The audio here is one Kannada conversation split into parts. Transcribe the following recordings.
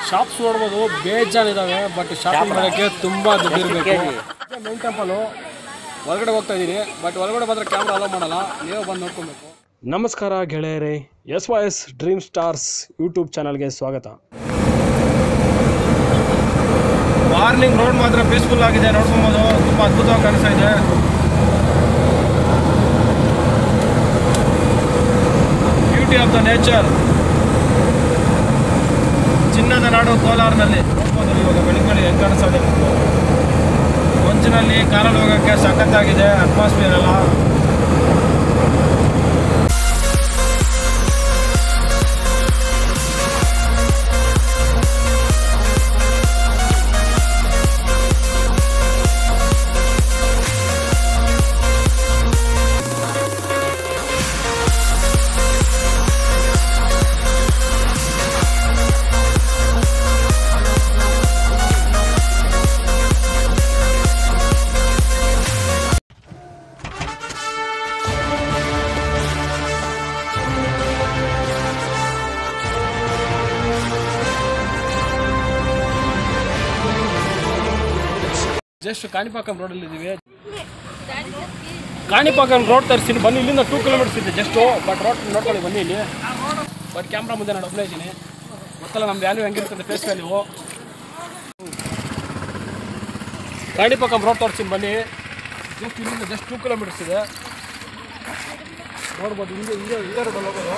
ಶಾಪ್ಸ್ ನೋಡ್ಬೋದು ಬೇಜಾನಿದ್ದಾವೆ, ಬಟ್ ಶಾಪಿಂಗ್ ಮಾಡೋಕ್ಕೆ ತುಂಬ ದುಡ್ಡು ಇರಬೇಕು. ಮೇನ್ ಟೆಂಪಲು ಒಳಗಡೆ ಹೋಗ್ತಾ ಇದ್ದೀನಿ, ಬಟ್ ಒಳಗಡೆ ಬಂದರೆ ಕ್ಯಾಮ್ರಾ ಅಲೋ ಮಾಡಲ್ಲ, ನೀವು ಬಂದು ನೋಡ್ಕೊಬೇಕು. ನಮಸ್ಕಾರ ಗೆಳೆಯರೇ, SYS ಡ್ರೀಮ್ ಸ್ಟಾರ್ಸ್ ಯೂಟ್ಯೂಬ್ ಚಾನಲ್ಗೆ ಸ್ವಾಗತ. ಮಾರ್ನಿಂಗ್ ರೋಡ್ ಮಾತ್ರ ಪೀಸ್ಫುಲ್ ಆಗಿದೆ, ನೋಡ್ಕೊಬೋದು, ತುಂಬ ಅದ್ಭುತವಾಗಿ ಕಾಣಿಸ್ತಾ ಇದೆ. Beauty of the nature. ಚಿನ್ನದ ನಾಡು ಕೋಲಾರ್ನಲ್ಲಿ ನೋಡ್ಬೋದು. ಇವಾಗ ಬೆಳಗ್ಗೆ ಹೆಂಗೆ ಕಾಣಿಸ್ತಾ ಇದೆ, ಮಂಚಿನಲ್ಲಿ ಕಾರಲ್ಲಿ ಹೋಗೋಕ್ಕೆ ಸಖತ್ತಾಗಿದೆ ಅಟ್ಮಾಸ್ಫಿಯರ್ ಎಲ್ಲ. ಜಸ್ಟ್ ಕಾಣಿಪಾಕಂ ರೋಡಲ್ಲಿ ಇದ್ದೀವಿ. ಕಾಣಿಪಾಕಂ ರೋಡ್ ತರಿಸ್ತೀನಿ ಬನ್ನಿ. ಇಲ್ಲಿಂದ 2 ಕಿಲೋಮೀಟರ್ಸ್ ಇದೆ ಜಸ್ಟು, ಬಟ್ ರೋಡ್ ನೋಡ್ಕೊಳ್ಳಿ ಬನ್ನಿ ಇಲ್ಲಿ. ಬಟ್ ಕ್ಯಾಮ್ರಾ ಮುಂದೆ ನಾನು ಒಬ್ಬನೇ ಇದ್ದೀನಿ, ಗೊತ್ತಲ್ಲ ನಮ್ಮ ವ್ಯಾಲ್ಯೂ ಹೆಂಗಿರ್ತದೆ, ಫೇಸ್ ವ್ಯಾಲ್ಯೂ. ಕಾಣಿಪಾಕಂ ರೋಡ್ ತೋರಿಸ್ತೀನಿ ಬನ್ನಿ. ಜಸ್ಟ್ ಇಲ್ಲಿಂದ ಜಸ್ಟ್ 2 ಕಿಲೋಮೀಟರ್ಸ್ ಇದೆ, ನೋಡ್ಬೋದು. ಹಿಂಗೆ ರೋಡಲ್ಲಿ ಹೋಗೋದು.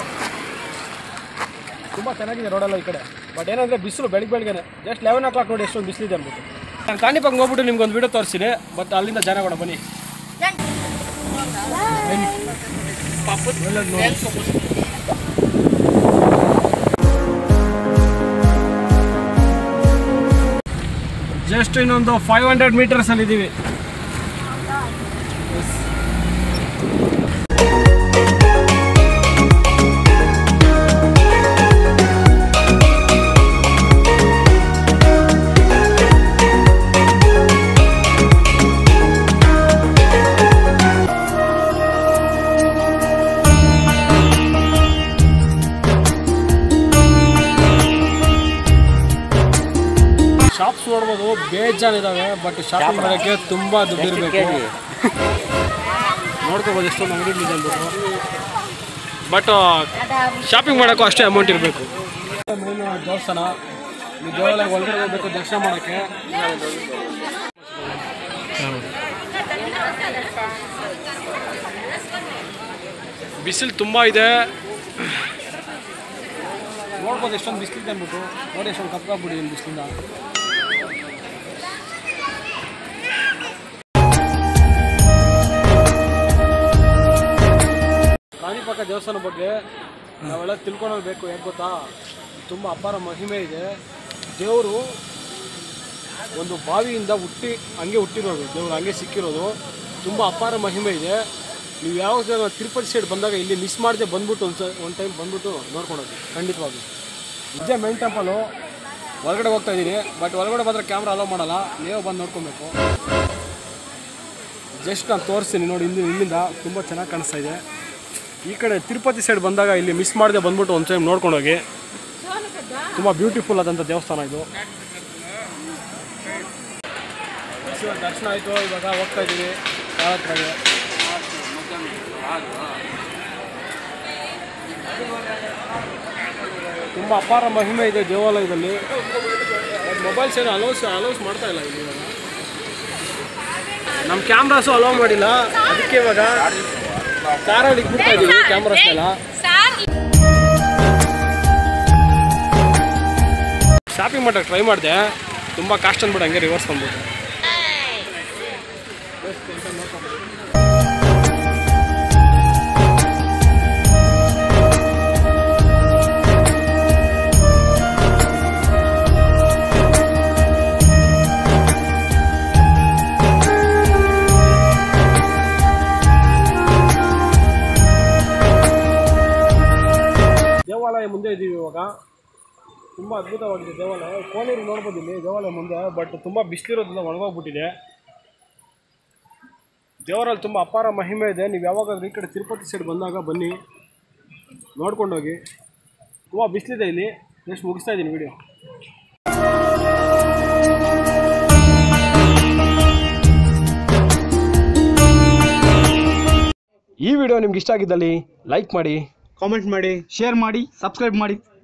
ತುಂಬ ಚೆನ್ನಾಗಿದೆ ರೋಡೆಲ್ಲ ಈ ಕಡೆ. ಬಟ್ ಏನಂದರೆ ಬಿಸಿಲು ಬೆಳಗ್ಗೆನೆ ಜಸ್ಟ್ 11 o'clock ನೋಡಿ ಎಷ್ಟೊಂದು ಬಿಸಿಲಿದೆ ಅಂದ್ಬಿಟ್ಟು. ನಾನು ಕಾಣಿಪಾಕಂ ಹೋಗ್ಬಿಟ್ಟು ನಿಮ್ಗೊಂದು ವಿಡಿಯೋ ತೋರಿಸ್ತೀನಿ, ಬಟ್ ಅಲ್ಲಿಂದ ಜನ ಕೂಡ ಬನ್ನಿ. ಜಸ್ಟ್ ಇನ್ನೊಂದು 500 meters ಅಲ್ಲಿ ಇದ್ದೀವಿ. ಶಾಪ್ಸ್ ನೋಡ್ಬೋದು ಬೇಜಾನಿದ್ದಾವೆ, ಬಟ್ ಶಾಪಿಂಗ್ ಮಾಡೋಕ್ಕೆ ತುಂಬ ದುಡ್ಡು ಇರಬೇಕು. ನೋಡ್ಕೋಬೋದು ಎಷ್ಟೊಂದು ಅಂಗಡಿಗಳಿದೆ ಅಂದ್ಬಿಟ್ಟು, ಬಟ್ ಶಾಪಿಂಗ್ ಮಾಡೋಕ್ಕೂ ಅಷ್ಟೇ ಅಮೌಂಟ್ ಇರಬೇಕು. ಮೇನ್ ದೇವಸ್ಥಾನ, ಈ ದೇವಾಲಯ ಒಳಗಡೆ ಹೋಗ್ಬೇಕು ದರ್ಶನ ಮಾಡೋಕ್ಕೆ. ಬಿಸಿಲು ತುಂಬ ಇದೆ, ನೋಡ್ಬೋದು ಎಷ್ಟೊಂದು ಬಿಸಿಲಿದೆ ಅಂದ್ಬಿಟ್ಟು. ನೋಡಿ ಎಷ್ಟೊಂದು ಕಪ್ಪಾಗ್ಬಿಟ್ಟಿದ್ದೀನಿ ಬಿಸಿಲಿಂದ. ಕಾಣಿಪಾಕ ದೇವಸ್ಥಾನ ಬಗ್ಗೆ ನಾವೆಲ್ಲ ತಿಳ್ಕೊಳ್ಳಬೇಕು. ಹೇಗೆ ಗೊತ್ತಾ, ತುಂಬ ಅಪಾರ ಮಹಿಮೆ ಇದೆ. ದೇವರು ಒಂದು ಬಾವಿಯಿಂದ ಹಂಗೆ ಹುಟ್ಟಿರೋದು, ದೇವರು ಹಂಗೆ ಸಿಕ್ಕಿರೋದು. ತುಂಬ ಅಪಾರ ಮಹಿಮೆ ಇದೆ. ನೀವು ಯಾವಾಗ ತಿರುಪತಿ ಸೈಡ್ ಬಂದಾಗ ಇಲ್ಲಿ ಮಿಸ್ ಮಾಡದೆ ಬಂದ್ಬಿಟ್ಟು ಒಂದು ಟೈಮ್ ಬಂದ್ಬಿಟ್ಟು ನೋಡ್ಕೊಳೋದು ಖಂಡಿತವಾಗಿ. ಇದೇ ಮೇನ್ ಟೆಂಪಲು ಒಳಗಡೆ ಹೋಗ್ತಾ ಇದ್ದೀನಿ, ಬಟ್ ಒಳಗಡೆ ಬಂದರೆ ಕ್ಯಾಮ್ರಾ ಅಲೋ ಮಾಡಲ್ಲ, ನೀವು ಬಂದು ನೋಡ್ಕೊಬೇಕು. ಜಸ್ಟ್ ನಾನು ತೋರಿಸ್ತೀನಿ ನೋಡಿ, ಇಲ್ಲಿಂದ ತುಂಬ ಚೆನ್ನಾಗಿ ಕಾಣಿಸ್ತಾ ಇದೆ. ಈ ಕಡೆ ತಿರುಪತಿ ಸೈಡ್ ಬಂದಾಗ ಇಲ್ಲಿ ಮಿಸ್ ಮಾಡದೆ ಬಂದ್ಬಿಟ್ಟು ಒಂದು ಟೈಮ್ ನೋಡ್ಕೊಂಡೋಗಿ. ತುಂಬ ಬ್ಯೂಟಿಫುಲ್ ಆದಂಥ ದೇವಸ್ಥಾನ ಇದು. ದರ್ಶನ ಆಯಿತು, ಇವಾಗ ಹೋಗ್ತಾ ಇದ್ದೀವಿ ಹತ್ರಗೆ. ತುಂಬ ಅಪಾರ ಮಹಿಮೆ ಇದೆ ದೇವಾಲಯದಲ್ಲಿ. ಮೊಬೈಲ್ಸ್ ಏನು ಅಲೌಸ್ ಮಾಡ್ತಾ ಇಲ್ಲ ಇಲ್ಲಿ. ಇವಾಗ ನಮ್ಮ ಕ್ಯಾಮ್ರಾಸು ಅಲೋ ಮಾಡಿಲ್ಲ, ಅದಕ್ಕೆ ಇವಾಗ ಕಾರಲ್ಲಿ ಇಟ್ಬಿಡ್ತಾ ಇದ್ದೀವಿ ಕ್ಯಾಮ್ರಾಸ್ನೆಲ್ಲ. ಶಾಪಿಂಗ್ ಮಾಡೋಕ್ಕೆ ಟ್ರೈ ಮಾಡಿದೆ, ತುಂಬ ಕಾಸ್ಟ್ ಅಂದ್ಬಿಟ್ಟು ಹಂಗೆ ರಿವರ್ಸ್ ಬಂದ್ಬಿಟ್ಟು. ದೇವಾಲಯ ಮುಂದೆ ಇದ್ದೀವಿ ಇವಾಗ. ತುಂಬ ಅದ್ಭುತವಾಗಿದೆ ದೇವಾಲಯ. ಕೋನೇರಿ ನೋಡ್ಬೋದು ಇಲ್ಲಿ ದೇವಾಲಯ ಮುಂದೆ, ಬಟ್ ತುಂಬ ಬಿಸಿಲಿರೋದ್ರಿಂದ ಒಣಗೋಗ್ಬಿಟ್ಟಿದೆ. ದೇವರಲ್ಲಿ ತುಂಬ ಅಪಾರ ಮಹಿಮೆ ಇದೆ. ನೀವು ಯಾವಾಗಾದ್ರೂ ಈ ಕಡೆ ತಿರುಪತಿ ಸೈಡ್ ಬಂದಾಗ ಬನ್ನಿ, ನೋಡ್ಕೊಂಡೋಗಿ. ತುಂಬ ಬಿಸಿಲಿದೆ ಇಲ್ಲಿ. ನೆಕ್ಸ್ಟ್ ಮುಗಿಸ್ತಾ ಇದ್ದೀನಿ ವಿಡಿಯೋ. ಈ ವಿಡಿಯೋ ನಿಮ್ಗೆ ಇಷ್ಟ ಆಗಿದ್ದಲ್ಲಿ ಲೈಕ್ ಮಾಡಿ, ಕಾಮೆಂಟ್ ಮಾಡಿ, ಶೇರ್ ಮಾಡಿ, ಸಬ್ಸ್ಕ್ರೈಬ್ ಮಾಡಿ.